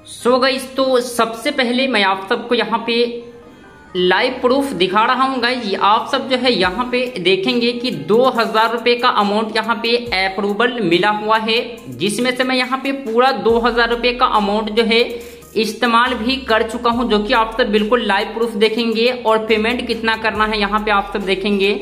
So guys, तो सबसे पहले मैं आप सबको यहाँ पे लाइव प्रूफ दिखा रहा हूँ गाइस। आप सब जो है यहाँ पे देखेंगे कि 2000 रुपये का अमाउंट यहाँ पे अप्रूवल मिला हुआ है, जिसमें से मैं यहाँ पे पूरा 2000 रुपये का अमाउंट जो है इस्तेमाल भी कर चुका हूँ, जो कि आप सब बिल्कुल लाइव प्रूफ देखेंगे। और पेमेंट कितना करना है यहाँ पे आप सब देखेंगे,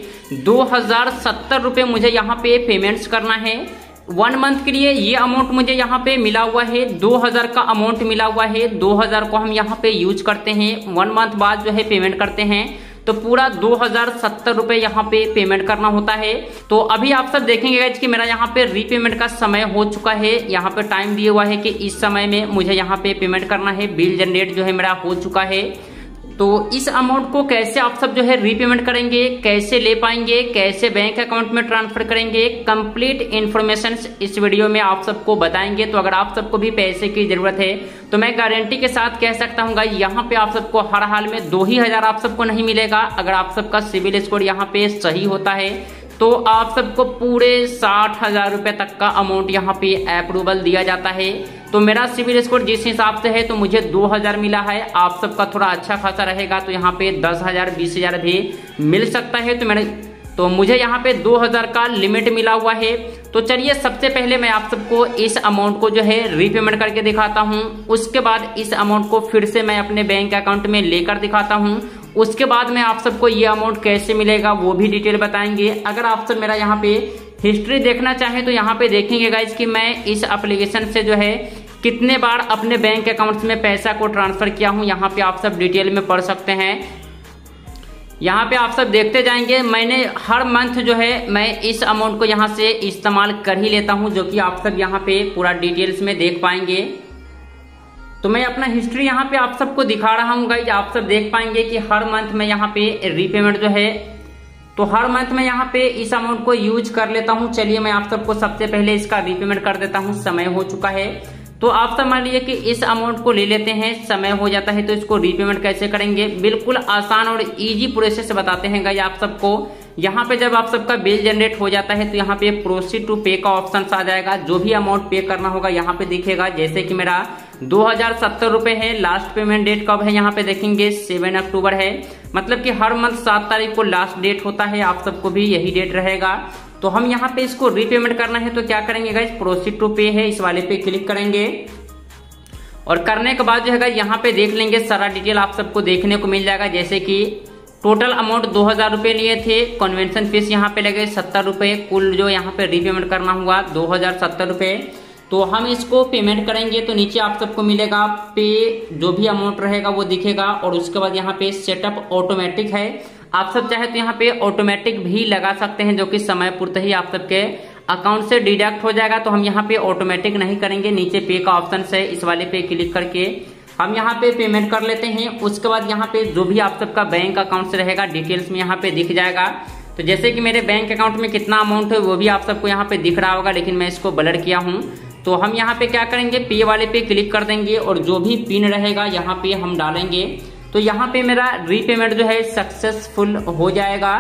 2070 रुपये मुझे यहाँ पे पेमेंट्स करना है 1 मंथ के लिए। ये अमाउंट मुझे यहाँ पे मिला हुआ है, 2000 का अमाउंट मिला हुआ है। 2000 को हम यहाँ पे यूज करते हैं, 1 मंथ बाद जो है पेमेंट करते हैं, तो पूरा 2070 रुपये यहाँ पे पेमेंट करना होता है। तो अभी आप सब देखेंगे गाइस कि मेरा यहाँ पे रीपेमेंट का समय हो चुका है। यहाँ पे टाइम दिया हुआ है कि इस समय में मुझे यहाँ पे पेमेंट करना है। बिल जनरेट जो है मेरा हो चुका है। तो इस अमाउंट को कैसे आप सब जो है रीपेमेंट करेंगे, कैसे ले पाएंगे, कैसे बैंक अकाउंट में ट्रांसफर करेंगे, कंप्लीट इन्फॉर्मेशन इस वीडियो में आप सबको बताएंगे। तो अगर आप सबको भी पैसे की जरूरत है तो मैं गारंटी के साथ कह सकता हूँ यहाँ पे आप सबको हर हाल में 2000 आप सबको नहीं मिलेगा। अगर आप सबका सिविल स्कोर यहाँ पे सही होता है तो आप सबको पूरे 60,000 रुपए तक का अमाउंट यहाँ पे अप्रूवल दिया जाता है। तो मेरा सिविल स्कोर जिस हिसाब से है तो मुझे 2000 मिला है। आप सबका थोड़ा अच्छा खासा रहेगा तो यहाँ पे 10,000 20,000 भी मिल सकता है। तो मुझे यहाँ पे 2000 का लिमिट मिला हुआ है। तो चलिए सबसे पहले मैं आप सबको इस अमाउंट को जो है रीपेमेंट करके दिखाता हूँ। उसके बाद इस अमाउंट को फिर से मैं अपने बैंक अकाउंट में लेकर दिखाता हूँ। उसके बाद में आप सबको ये अमाउंट कैसे मिलेगा वो भी डिटेल बताएंगे। अगर आप सब मेरा यहाँ पे हिस्ट्री देखना चाहें तो यहाँ पे देखेंगे गाइस कि मैं इस एप्लीकेशन से जो है कितने बार अपने बैंक अकाउंट्स में पैसा को ट्रांसफर किया हूँ, यहाँ पे आप सब डिटेल में पढ़ सकते हैं। यहाँ पे आप सब देखते जाएंगे, मैंने हर मंथ जो है मैं इस अमाउंट को यहाँ से इस्तेमाल कर ही लेता हूँ, जो कि आप सब यहाँ पे पूरा डिटेल्स में देख पाएंगे। तो मैं अपना हिस्ट्री यहाँ पे आप सबको दिखा रहा हूँ गाइज। आप सब देख पाएंगे कि हर मंथ में यहाँ पे रीपेमेंट जो है, तो हर मंथ में यहाँ पे इस अमाउंट को यूज कर लेता हूँ। चलिए मैं आप सबको सबसे पहले इसका रीपेमेंट कर देता हूँ। समय हो चुका है तो आप सब मान लीजिए कि इस अमाउंट को ले लेते हैं, समय हो जाता है। तो इसको रीपेमेंट कैसे करेंगे, बिल्कुल आसान और इजी प्रोसेस बताते हैं गाइज आप सबको। यहाँ पे जब आप सबका बिल जनरेट हो जाता है तो यहाँ पे प्रोसीड टू पे का ऑप्शन आ जाएगा। जो भी अमाउंट पे करना होगा यहाँ पे दिखेगा। जैसे कि मेरा 2070 रुपए है। लास्ट पेमेंट डेट कब है यहाँ पे देखेंगे, 7 अक्टूबर है। मतलब कि हर मंथ 7 तारीख को लास्ट डेट होता है। आप सबको भी यही डेट रहेगा। तो हम यहाँ पे इसको रीपेमेंट करना है तो क्या करेंगे गाइस, प्रोसीड टू पे है, इस वाले पे क्लिक करेंगे। और करने के बाद जो है यहाँ पे देख लेंगे, सारा डिटेल आप सबको देखने को मिल जाएगा। जैसे कि टोटल अमाउंट 2000 रुपए लिए थे, कन्वेंशन फीस यहाँ पे लगे 70 रुपए, कुल जो यहाँ पे रीपेमेंट करना हुआ 2070 रुपए। तो हम इसको पेमेंट करेंगे तो नीचे आप सबको मिलेगा पे, जो भी अमाउंट रहेगा वो दिखेगा। और उसके बाद यहाँ पे सेटअप ऑटोमेटिक है, आप सब चाहे तो यहाँ पे ऑटोमेटिक भी लगा सकते हैं, जो कि समय पूर्त ही आप सबके अकाउंट से डिडक्ट हो जाएगा। तो हम यहाँ पे ऑटोमेटिक नहीं करेंगे, नीचे पे का ऑप्शन है, इस वाले पे क्लिक करके हम यहाँ पे पेमेंट कर लेते हैं। उसके बाद यहाँ पे जो भी आप सबका बैंक अकाउंट से रहेगा डिटेल्स में यहाँ पे दिख जाएगा। तो जैसे कि मेरे बैंक अकाउंट में कितना अमाउंट है वो भी आप सबको यहाँ पे दिख रहा होगा, लेकिन मैं इसको ब्लर किया हूँ। तो हम यहाँ पे क्या करेंगे, पे वाले पे क्लिक कर देंगे और जो भी पिन रहेगा यहाँ पे हम डालेंगे। तो यहाँ पे मेरा रीपेमेंट जो है सक्सेसफुल हो जाएगा।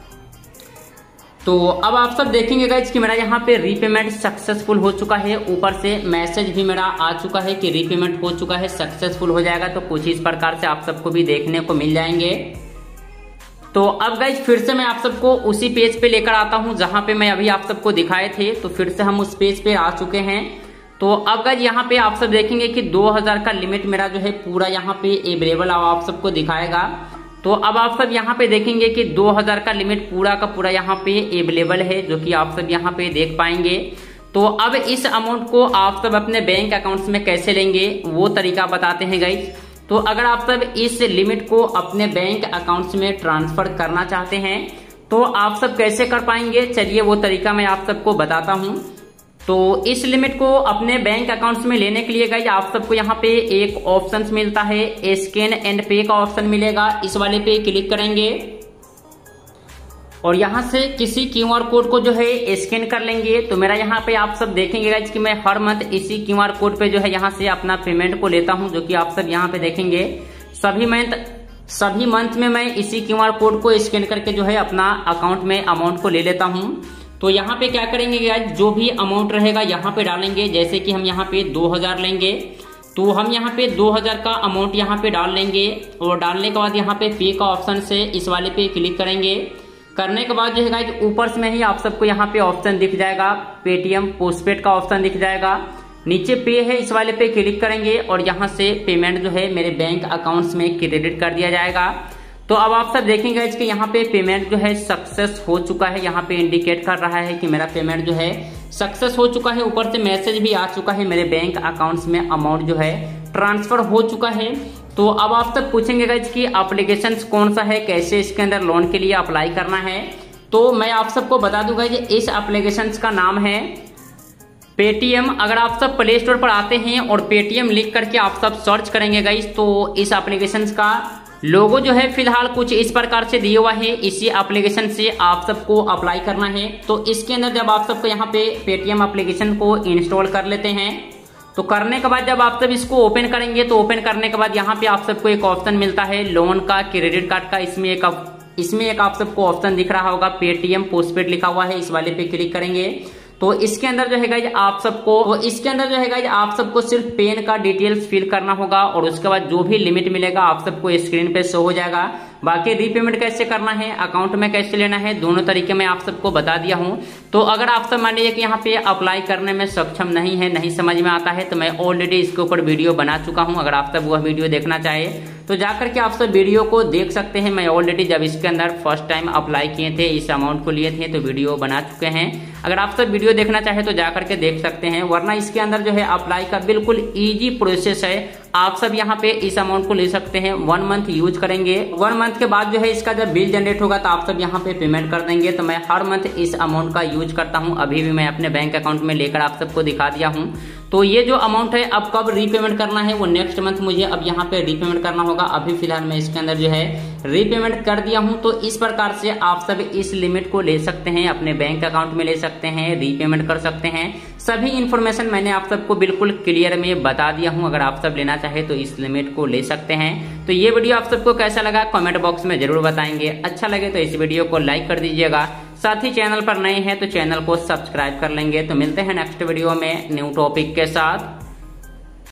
तो अब आप सब देखेंगे गाइज कि मेरा यहाँ पे रीपेमेंट सक्सेसफुल हो चुका है। ऊपर से मैसेज भी मेरा आ चुका है कि रीपेमेंट हो चुका है, सक्सेसफुल हो जाएगा। तो कुछ इस प्रकार से आप सबको भी देखने को मिल जाएंगे। तो अब गाइज फिर से मैं आप सबको उसी पेज पे लेकर आता हूँ जहां पे मैं अभी आप सबको दिखाए थे। तो फिर से हम उस पेज पे आ चुके हैं। तो अब गाइज यहाँ पे आप सब देखेंगे कि 2000 का लिमिट मेरा जो है पूरा यहाँ पे अवेलेबल आप सबको दिखाएगा। तो अब आप सब यहाँ पे देखेंगे कि 2000 का लिमिट पूरा का पूरा यहाँ पे अवेलेबल है, जो कि आप सब यहाँ पे देख पाएंगे। तो अब इस अमाउंट को आप सब अपने बैंक अकाउंट्स में कैसे लेंगे वो तरीका बताते हैं गाइज। तो अगर आप सब इस लिमिट को अपने बैंक अकाउंट्स में ट्रांसफर करना चाहते हैं तो आप सब कैसे कर पाएंगे, चलिए वो तरीका मैं आप सबको बताता हूं। तो इस लिमिट को अपने बैंक अकाउंट्स में लेने के लिए गाइज आप सबको यहाँ पे एक ऑप्शन मिलता है, स्कैन एंड पे का ऑप्शन मिलेगा। इस वाले पे क्लिक करेंगे और यहाँ से किसी क्यूआर कोड को जो है स्कैन कर लेंगे। तो मेरा यहाँ पे आप सब देखेंगे गाइज कि मैं हर मंथ इसी क्यूआर कोड पे जो है यहाँ से अपना पेमेंट को लेता हूँ, जो कि आप सब यहाँ पे देखेंगे सभी मंथ में मैं इसी क्यूआर कोड को स्कैन करके जो है अपना अकाउंट में अमाउंट को ले लेता हूँ। तो यहाँ पे क्या करेंगे गाइज, जो भी अमाउंट रहेगा यहाँ पे डालेंगे। जैसे कि हम यहाँ पे 2000 लेंगे तो हम यहाँ पे 2000 का अमाउंट यहाँ पे डाल लेंगे और डालने के बाद यहाँ पे पे का ऑप्शन से इस वाले पे क्लिक करेंगे। करने के बाद जो है गाइस ऊपर से में ही आप सबको यहाँ पे ऑप्शन दिख जाएगा, पेटीएम पोस्टपेड का ऑप्शन दिख जाएगा। नीचे पे है, इस वाले पे क्लिक करेंगे और यहाँ से पेमेंट जो है मेरे बैंक अकाउंट्स में क्रेडिट कर दिया जाएगा। तो अब आप सब देखेंगे कि यहाँ पे पेमेंट जो है सक्सेस हो चुका है, यहाँ पे इंडिकेट कर रहा है कि मेरा पेमेंट जो है सक्सेस हो चुका है। ऊपर से मैसेज भी आ चुका है, मेरे बैंक अकाउंट्स में अमाउंट जो है ट्रांसफर हो चुका है। तो अब आप सब पूछेंगे गाइज कि एप्लीकेशन कौन सा है, कैसे इसके अंदर लोन के लिए अप्लाई करना है। तो मैं आप सबको बता दूंगा इस एप्लीकेशन का नाम है पेटीएम। अगर आप सब प्ले स्टोर पर आते हैं और पेटीएम लिख करके आप सब सर्च करेंगे गाइज, तो इस एप्लीकेशन का लोगो जो है फिलहाल कुछ इस प्रकार से दिया हुआ है। इसी एप्लीकेशन से आप सबको अप्लाई करना है। तो इसके अंदर जब आप सबको यहाँ पे पेटीएम एप्लीकेशन को इंस्टॉल कर लेते हैं, तो करने के बाद जब आप सब इसको ओपन करेंगे, तो ओपन करने के बाद यहाँ पे आप सबको एक ऑप्शन मिलता है लोन का, क्रेडिट कार्ड का। इसमें एक आप सबको ऑप्शन दिख रहा होगा पेटीएम पोस्टपेड लिखा हुआ है, इस वाले पे क्लिक करेंगे। तो इसके अंदर जो है गाइज आप सबको सिर्फ पेन का डिटेल्स फिल करना होगा और उसके बाद जो भी लिमिट मिलेगा आप सबको स्क्रीन पे शो हो जाएगा। बाकी रीपेमेंट कैसे करना है, अकाउंट में कैसे लेना है, दोनों तरीके मैं आप सबको बता दिया हूं। तो अगर आप सब मान लीजिए कि यहाँ पे अप्लाई करने में सक्षम नहीं है, नहीं समझ में आता है, तो मैं ऑलरेडी इसके ऊपर वीडियो बना चुका हूं। अगर आप सब वह वीडियो देखना चाहे तो जाकर के आप सब वीडियो को देख सकते हैं। मैं ऑलरेडी जब इसके अंदर फर्स्ट टाइम अप्लाई किए थे, इस अमाउंट को लिए थे, तो वीडियो बना चुके हैं। अगर आप सब वीडियो देखना चाहे तो जाकर के देख सकते हैं, वरना इसके अंदर जो है अप्लाई का बिल्कुल ईजी प्रोसेस है। आप सब यहाँ पे इस अमाउंट को ले सकते हैं, 1 मंथ यूज करेंगे। 1 मंथ के बाद जो है इसका जब बिल जनरेट होगा तो आप सब यहाँ पे पेमेंट कर देंगे। तो मैं हर मंथ इस अमाउंट का यूज करता हूँ, अभी भी मैं अपने बैंक अकाउंट में लेकर आप सबको दिखा दिया हूँ। तो ये जो अमाउंट है अब कब रीपेमेंट करना है, वो नेक्स्ट मंथ मुझे अब यहाँ पे रीपेमेंट करना होगा। अभी फिलहाल मैं इसके अंदर जो है रीपेमेंट कर दिया हूँ। तो इस प्रकार से आप सब इस लिमिट को ले सकते हैं, अपने बैंक अकाउंट में ले सकते हैं, रीपेमेंट कर सकते हैं। सभी इन्फॉर्मेशन मैंने आप सबको बिल्कुल क्लियर में बता दिया हूँ। अगर आप सब लेना चाहे तो इस लिमिट को ले सकते हैं। तो ये वीडियो आप सबको कैसा लगा कमेंट बॉक्स में जरूर बताएंगे। अच्छा लगे तो इस वीडियो को लाइक कर दीजिएगा, साथ ही चैनल पर नए हैं तो चैनल को सब्सक्राइब कर लेंगे। तो मिलते हैं नेक्स्ट वीडियो में न्यू टॉपिक के साथ।